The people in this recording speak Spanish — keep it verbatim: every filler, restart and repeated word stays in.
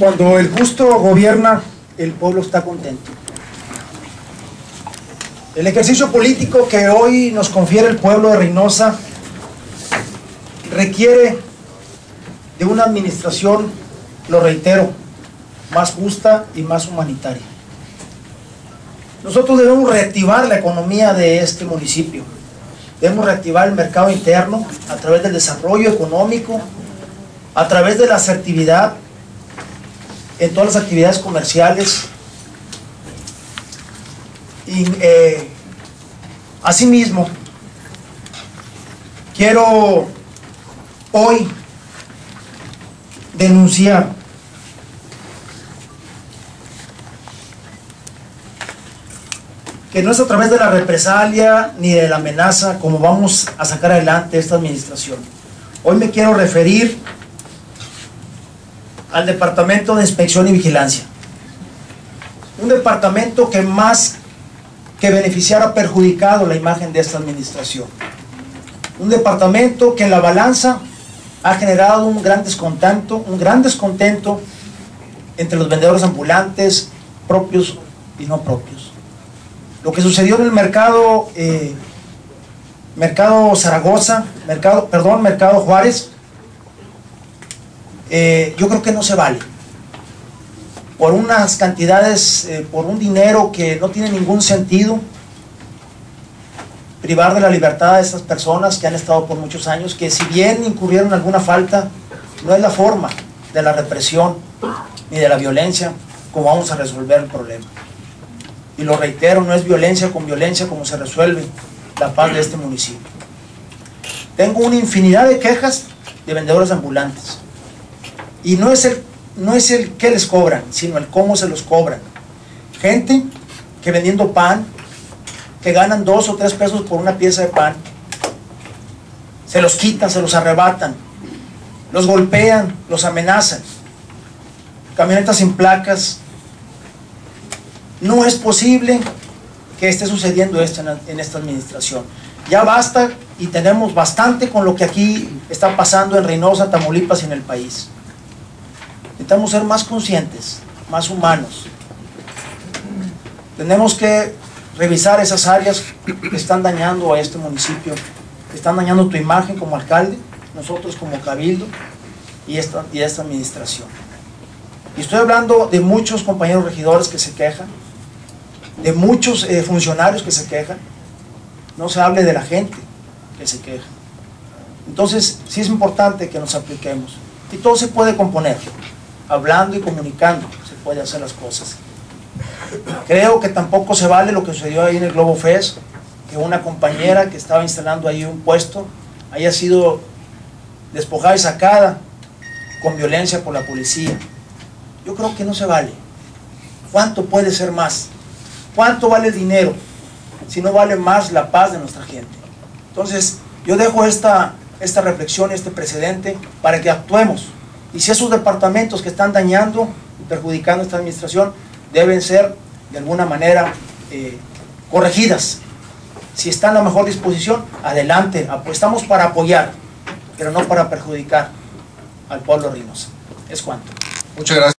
Cuando el justo gobierna, el pueblo está contento. El ejercicio político que hoy nos confiere el pueblo de Reynosa requiere de una administración, lo reitero, más justa y más humanitaria. Nosotros debemos reactivar la economía de este municipio. Debemos reactivar el mercado interno a través del desarrollo económico, a través de la asertividad en todas las actividades comerciales. Y eh, asimismo, quiero hoy denunciar que no es a través de la represalia ni de la amenaza como vamos a sacar adelante esta administración. Hoy me quiero referir al Departamento de Inspección y Vigilancia. Un departamento que más que beneficiar ha perjudicado la imagen de esta administración. Un departamento que en la balanza ha generado un gran descontento, un gran descontento entre los vendedores ambulantes, propios y no propios. Lo que sucedió en el mercado, eh, mercado Zaragoza, mercado, perdón, mercado Juárez, eh, yo creo que no se vale. Por unas cantidades, eh, por un dinero que no tiene ningún sentido, privar de la libertad a estas personas que han estado por muchos años, que si bien incurrieron en alguna falta, no es la forma de la represión ni de la violencia como vamos a resolver el problema. Y lo reitero, no es violencia con violencia como se resuelve la paz de este municipio. Tengo una infinidad de quejas de vendedores ambulantes. Y no es el, no es el qué les cobran, sino el cómo se los cobran. Gente que vendiendo pan, que ganan dos o tres pesos por una pieza de pan, se los quitan, se los arrebatan, los golpean, los amenazan. Camionetas sin placas. No es posible que esté sucediendo esto en, en esta administración. Ya basta y tenemos bastante con lo que aquí está pasando en Reynosa, Tamaulipas y en el país. Necesitamos ser más conscientes, más humanos. Tenemos que revisar esas áreas que están dañando a este municipio, que están dañando tu imagen como alcalde, nosotros como cabildo y esta, y esta administración. Y estoy hablando de muchos compañeros regidores que se quejan, de muchos eh, funcionarios que se quejan. No se hable de la gente que se queja. Entonces sí es importante que nos apliquemos y todo se puede componer, hablando y comunicando se puede hacer las cosas. Creo que tampoco se vale lo que sucedió ahí en el Globo Fest, que una compañera que estaba instalando ahí un puesto haya sido despojada y sacada con violencia por la policía. Yo creo que no se vale. ¿Cuánto puede ser más? ¿Cuánto vale el dinero si no vale más la paz de nuestra gente? Entonces yo dejo esta, esta reflexión y este precedente para que actuemos. Y si esos departamentos que están dañando y perjudicando esta administración deben ser de alguna manera eh, corregidas. Si está en la mejor disposición, adelante, estamos para apoyar, pero no para perjudicar al pueblo de Reynosa. Es cuanto. Muchas gracias.